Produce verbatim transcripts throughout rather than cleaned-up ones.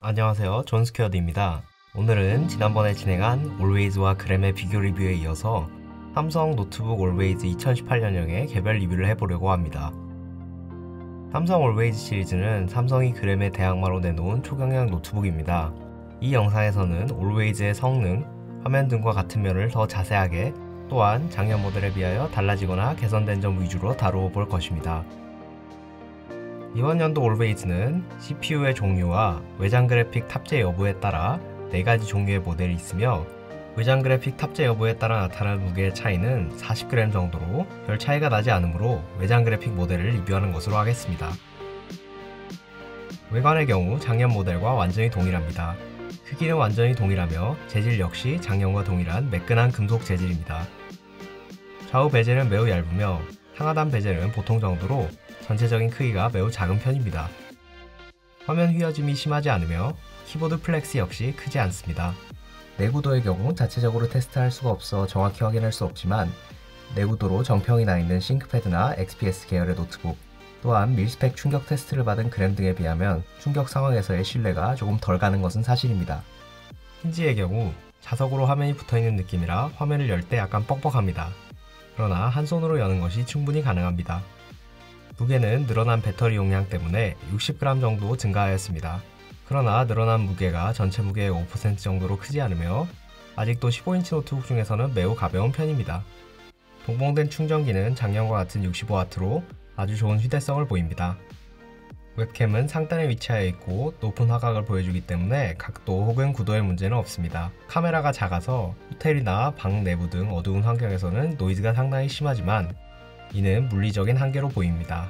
안녕하세요, 존스퀘어드입니다. 오늘은 지난번에 진행한 올웨이즈와 그램의 비교 리뷰에 이어서 삼성 노트북 올웨이즈 이천십팔 년형의 개별 리뷰를 해보려고 합니다. 삼성 올웨이즈 시리즈는 삼성이 그램의 대항마로 내놓은 초경량 노트북입니다. 이 영상에서는 올웨이즈의 성능, 화면 등과 같은 면을 더 자세하게, 또한 작년 모델에 비하여 달라지거나 개선된 점 위주로 다루어 볼 것입니다. 이번 연도 올웨이즈는 씨피유의 종류와 외장 그래픽 탑재 여부에 따라 네 가지 종류의 모델이 있으며, 외장 그래픽 탑재 여부에 따라 나타나는 무게의 차이는 사십 그램 정도로 별 차이가 나지 않으므로 외장 그래픽 모델을 리뷰하는 것으로 하겠습니다. 외관의 경우 작년 모델과 완전히 동일합니다. 크기는 완전히 동일하며 재질 역시 작년과 동일한 매끈한 금속 재질입니다. 좌우 베젤은 매우 얇으며 상하단 베젤은 보통 정도로 전체적인 크기가 매우 작은 편입니다. 화면 휘어짐이 심하지 않으며 키보드 플렉스 역시 크지 않습니다. 내구도의 경우 자체적으로 테스트할 수가 없어 정확히 확인할 수 없지만, 내구도로 정평이 나 있는 싱크패드나 엑스피에스 계열의 노트북, 또한 밀스펙 충격 테스트를 받은 그램 등에 비하면 충격 상황에서의 신뢰가 조금 덜 가는 것은 사실입니다. 힌지의 경우 자석으로 화면이 붙어있는 느낌이라 화면을 열 때 약간 뻑뻑합니다. 그러나 한 손으로 여는 것이 충분히 가능합니다. 무게는 늘어난 배터리 용량 때문에 육십 그램 정도 증가하였습니다. 그러나 늘어난 무게가 전체 무게의 오 퍼센트 정도로 크지 않으며 아직도 십오 인치 노트북 중에서는 매우 가벼운 편입니다. 동봉된 충전기는 작년과 같은 육십오 와트로 아주 좋은 휴대성을 보입니다. 웹캠은 상단에 위치하여 있고 높은 화각을 보여주기 때문에 각도 혹은 구도의 문제는 없습니다. 카메라가 작아서 호텔이나 방 내부 등 어두운 환경에서는 노이즈가 상당히 심하지만 이는 물리적인 한계로 보입니다.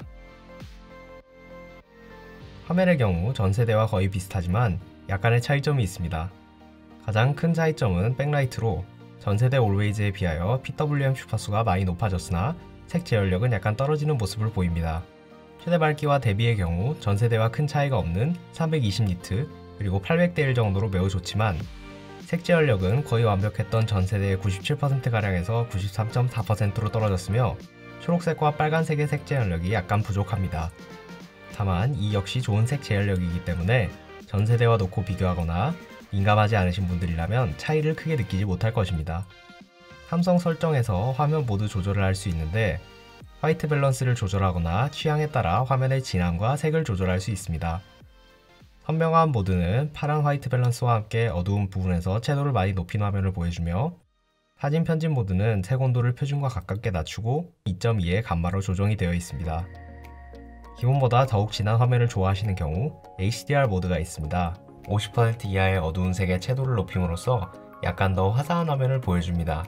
화면의 경우 전세대와 거의 비슷하지만 약간의 차이점이 있습니다. 가장 큰 차이점은 백라이트로 전세대 올웨이즈에 비하여 피더블유엠 주파수가 많이 높아졌으나 색 제어력은 약간 떨어지는 모습을 보입니다. 최대 밝기와 대비의 경우 전세대와 큰 차이가 없는 삼백이십 니트 그리고 팔백 대 일 정도로 매우 좋지만, 색 제어력은 거의 완벽했던 전세대의 구십칠 퍼센트가량에서 구십삼 점 사 퍼센트로 떨어졌으며 초록색과 빨간색의 색 제어력이 약간 부족합니다. 다만 이 역시 좋은 색 제어력이기 때문에 전세대와 놓고 비교하거나 민감하지 않으신 분들이라면 차이를 크게 느끼지 못할 것입니다. 삼성 설정에서 화면 모드 조절을 할 수 있는데, 화이트 밸런스를 조절하거나 취향에 따라 화면의 진함과 색을 조절할 수 있습니다. 선명한 모드는 파란 화이트 밸런스와 함께 어두운 부분에서 채도를 많이 높인 화면을 보여주며, 사진 편집 모드는 색 온도를 표준과 가깝게 낮추고 이 점 이의 감마로 조정이 되어 있습니다. 기본보다 더욱 진한 화면을 좋아하시는 경우 에이치디알 모드가 있습니다. 오십 퍼센트 이하의 어두운 색의 채도를 높임으로써 약간 더 화사한 화면을 보여줍니다.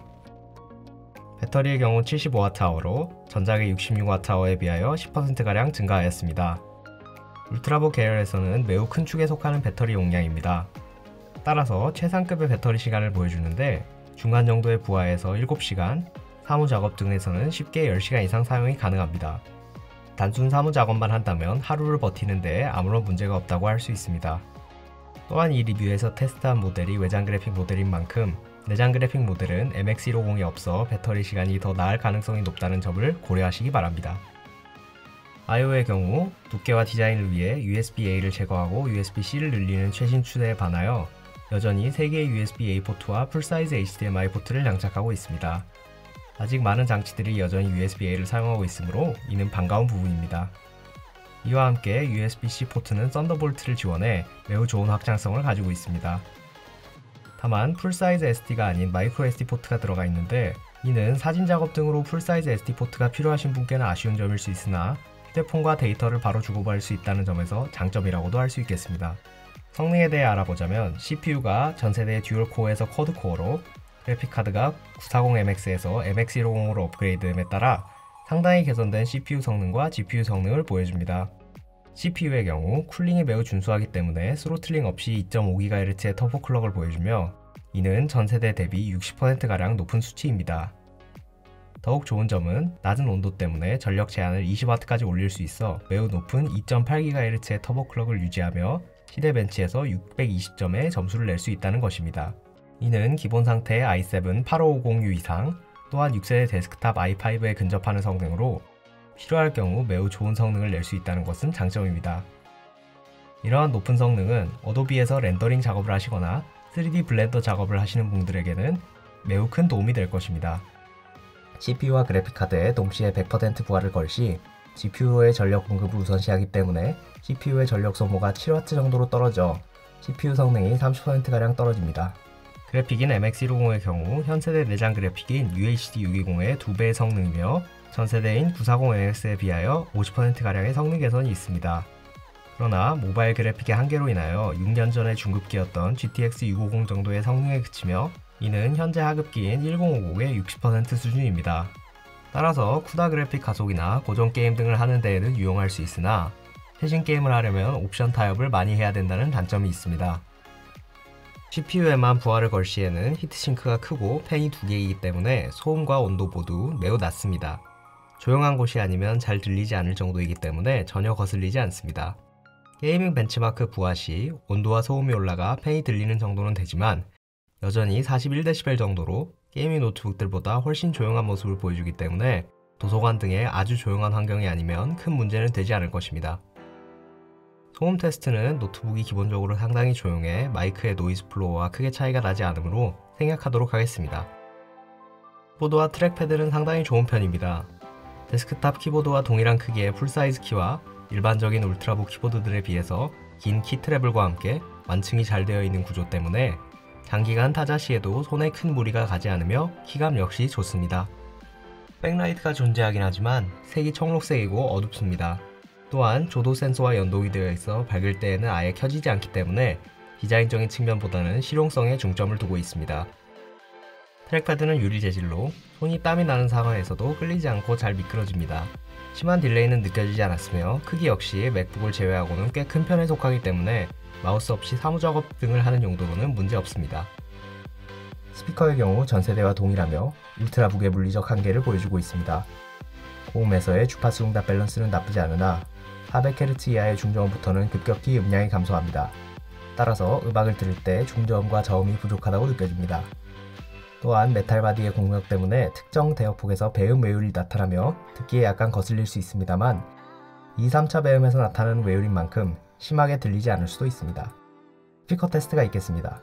배터리의 경우 칠십오 와트아워로 전작의 육십육 와트아워에 비하여 십 퍼센트가량 증가하였습니다. 울트라북 계열에서는 매우 큰 축에 속하는 배터리 용량입니다. 따라서 최상급의 배터리 시간을 보여주는데, 중간 정도의 부하에서 일곱 시간, 사무 작업 등에서는 쉽게 열 시간 이상 사용이 가능합니다. 단순 사무 작업만 한다면 하루를 버티는 데 아무런 문제가 없다고 할 수 있습니다. 또한 이 리뷰에서 테스트한 모델이 외장 그래픽 모델인 만큼 내장 그래픽 모델은 엠엑스 백오십이 없어 배터리 시간이 더 나을 가능성이 높다는 점을 고려하시기 바랍니다. 아이오의 경우 두께와 디자인을 위해 유에스비-A를 제거하고 유에스비-C를 늘리는 최신 추세에 반하여 여전히 세 개의 유에스비-A 포트와 풀사이즈 에이치디엠아이 포트를 장착하고 있습니다. 아직 많은 장치들이 여전히 유에스비-A를 사용하고 있으므로 이는 반가운 부분입니다. 이와 함께 유에스비-C 포트는 썬더볼트를 지원해 매우 좋은 확장성을 가지고 있습니다. 다만 풀사이즈 에스디가 아닌 마이크로 에스디 포트가 들어가 있는데, 이는 사진 작업 등으로 풀사이즈 에스디 포트가 필요하신 분께는 아쉬운 점일 수 있으나 휴대폰과 데이터를 바로 주고받을 수 있다는 점에서 장점이라고도 할 수 있겠습니다. 성능에 대해 알아보자면 씨피유가 전세대 듀얼 코어에서 쿼드 코어로, 그래픽카드가 구백사십 엠엑스에서 엠엑스 백오십으로 업그레이드됨에 따라 상당히 개선된 씨피유 성능과 지피유 성능을 보여줍니다. 씨피유의 경우 쿨링이 매우 준수하기 때문에 스로틀링 없이 이 점 오 기가헤르츠의 터보 클럭을 보여주며, 이는 전세대 대비 육십 퍼센트가량 높은 수치입니다. 더욱 좋은 점은 낮은 온도 때문에 전력 제한을 이십 와트까지 올릴 수 있어 매우 높은 이 점 팔 기가헤르츠의 터보 클럭을 유지하며 시대벤치에서 육백이십 점의 점수를 낼 수 있다는 것입니다. 이는 기본 상태의 아이 세븐 팔오오공 유 이상, 또한 육 세대 데스크탑 아이 파이브에 근접하는 성능으로 필요할 경우 매우 좋은 성능을 낼 수 있다는 것은 장점입니다. 이러한 높은 성능은 어도비에서 렌더링 작업을 하시거나 쓰리디 블렌더 작업을 하시는 분들에게는 매우 큰 도움이 될 것입니다. 씨피유와 그래픽카드에 동시에 백 퍼센트 부하를 걸 시 지피유의 전력 공급을 우선시하기 때문에 씨피유의 전력 소모가 칠 와트 정도로 떨어져 씨피유 성능이 삼십 퍼센트가량 떨어집니다. 그래픽인 엠엑스 백십의 경우 현세대 내장 그래픽인 유에이치디 육백이십의 두 배의 성능이며 전세대인 구백사십 엔엑스에 비하여 오십 퍼센트가량의 성능 개선이 있습니다. 그러나 모바일 그래픽의 한계로 인하여 육 년 전에 중급기였던 지티엑스 육백오십 정도의 성능에 그치며 이는 현재 하급기인 천오십의 육십 퍼센트 수준입니다. 따라서 쿠다 그래픽 가속이나 고전 게임 등을 하는 데에는 유용할 수 있으나 최신 게임을 하려면 옵션 타협을 많이 해야 된다는 단점이 있습니다. 씨피유에만 부하를 걸 시에는 히트싱크가 크고 팬이 두 개이기 때문에 소음과 온도 모두 매우 낮습니다. 조용한 곳이 아니면 잘 들리지 않을 정도이기 때문에 전혀 거슬리지 않습니다. 게이밍 벤치마크 부하 시 온도와 소음이 올라가 팬이 들리는 정도는 되지만 여전히 사십일 데시벨 정도로 게이밍 노트북들보다 훨씬 조용한 모습을 보여주기 때문에 도서관 등의 아주 조용한 환경이 아니면 큰 문제는 되지 않을 것입니다. 소음 테스트는 노트북이 기본적으로 상당히 조용해 마이크의 노이즈 플로어와 크게 차이가 나지 않으므로 생략하도록 하겠습니다. 키보드와 트랙패드는 상당히 좋은 편입니다. 데스크탑 키보드와 동일한 크기의 풀사이즈 키와 일반적인 울트라북 키보드들에 비해서 긴 키 트래블과 함께 완충이 잘 되어 있는 구조 때문에 장기간 타자 시에도 손에 큰 무리가 가지 않으며 키감 역시 좋습니다. 백라이트가 존재하긴 하지만 색이 청록색이고 어둡습니다. 또한 조도 센서와 연동이 되어 있어 밝을 때에는 아예 켜지지 않기 때문에 디자인적인 측면보다는 실용성에 중점을 두고 있습니다. 트랙패드는 유리 재질로 손이 땀이 나는 상황에서도 끌리지 않고 잘 미끄러집니다. 심한 딜레이는 느껴지지 않았으며 크기 역시 맥북을 제외하고는 꽤 큰 편에 속하기 때문에 마우스 없이 사무작업 등을 하는 용도로는 문제 없습니다. 스피커의 경우 전세대와 동일하며 울트라북의 물리적 한계를 보여주고 있습니다. 고음에서의 주파수 응답 밸런스는 나쁘지 않으나 사백 헤르츠 이하의 중저음부터는 급격히 음량이 감소합니다. 따라서 음악을 들을 때 중저음과 저음이 부족하다고 느껴집니다. 또한 메탈 바디의 공력 때문에 특정 대역폭에서 배음 외율이 나타나며 듣기에 약간 거슬릴 수 있습니다만 이, 삼 차 배음에서 나타나는 외율인 만큼 심하게 들리지 않을 수도 있습니다. 스피커 테스트가 있겠습니다.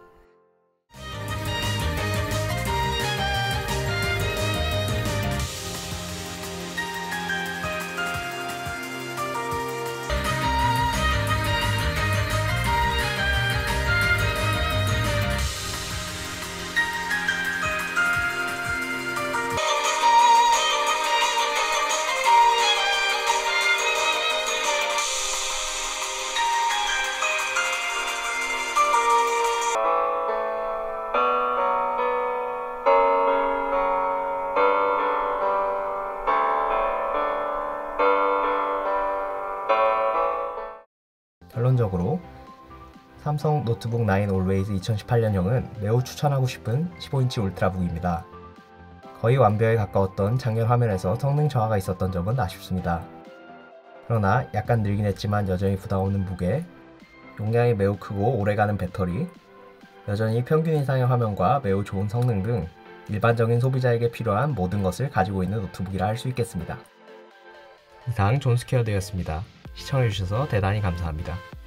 결론적으로 삼성 노트북 나인 올웨이즈 이천십팔 년형은 매우 추천하고 싶은 십오 인치 울트라북입니다. 거의 완벽에 가까웠던 작년 화면에서 성능 저하가 있었던 점은 아쉽습니다. 그러나 약간 늘긴 했지만 여전히 부담없는 무게, 용량이 매우 크고 오래가는 배터리, 여전히 평균 이상의 화면과 매우 좋은 성능 등 일반적인 소비자에게 필요한 모든 것을 가지고 있는 노트북이라 할 수 있겠습니다. 이상 존스퀘어되었습니다. 시청해주셔서 대단히 감사합니다.